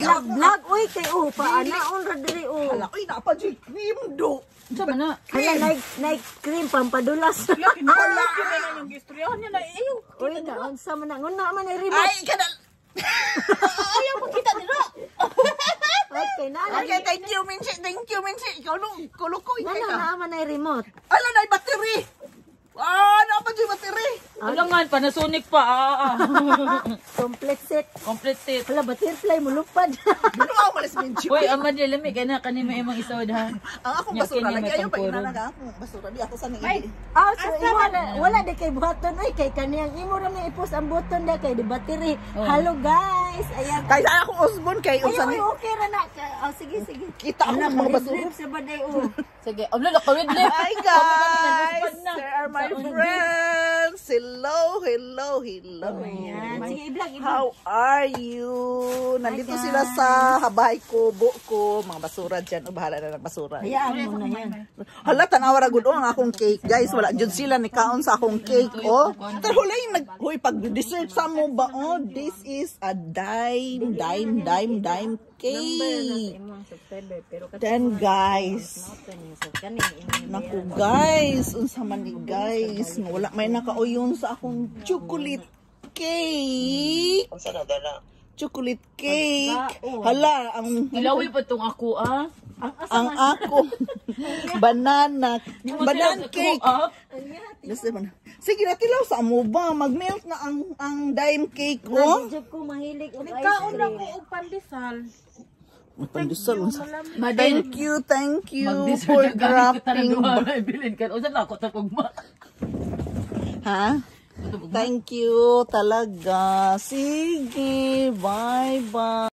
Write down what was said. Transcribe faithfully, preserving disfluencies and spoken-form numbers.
Vlog, uy, kay o, paanaon ra diri o. Hala, uy, napa di cream do. Sa mana? Hala, like, like cream, pampadulas. Hala, yun na yung istoryahan niya na iyo. Uy, naunsa man na, nguna man ay remote. Ay, kada. Ayaw magkita nila. Okay, na. Okay, thank you, Minsi. Thank you, Minsi. Ikaw nung kulukoy. Ano na man ay remote? Ala, na battery. Ah, napa di battery. Ulangan, Panasonic pa. Ah, ah. Complete set. Complete set. Hala, butterfly mo lupad. Ano ako malas Minsi? Uy, amad niya lamig. Ano, kanima imang isawad ha. Ang akong Yakin basura niya lagi may ayo pa tangkuro. inanaga akong basura di ako sa ningidi. Ah, so wala, wala di kay buhaton ay kay kaniyang imo ra may ipos ang button da kay di battery. Hello guys. Ayan. Kay sa akong usbon kay Ay, unsa uy, ni okay ra na. Oh, sige, sige. kita ako Ala, ng mga basura. mag-drip sa baday o. Sige, ang lala, kawid lift. Hi guys, there are my friends. Hello, hello, hello. Ayan. Sige, i-vlog, i-vlog. How are you? Nandito Hi, sila guys. sa habay ko, buko, mga basura dyan. O, bahala na ng basura. Hayaan mo na yan. Hala, tanawa ra gud ang akong cake, guys. Wala jud sila ni kaon sa akong cake, oh. Pero huli nag huy pag dessert sa mo ba, oh, this is a dime, dime, dime, dime cake. Then guys, naku guys, unsa man ni guys, wala may nakauyon sa akong chocolate cake. Chocolate cake. Hala, ang Ilawi pa tong ako ah. ang ako banana banana cake. Ah. Gusto mo na. Sige na tilaw sa mo ba mag-melt na ang ang dime cake ko. Medyo ko mahilig og ice cream. og pandesal. Pandesal unsa. Madin. Thank you, thank you Mag-dessert for na galing kita grabbing. na bilin ka. Usan ako tapugma. Ha? Thank you talaga. Sige, bye bye.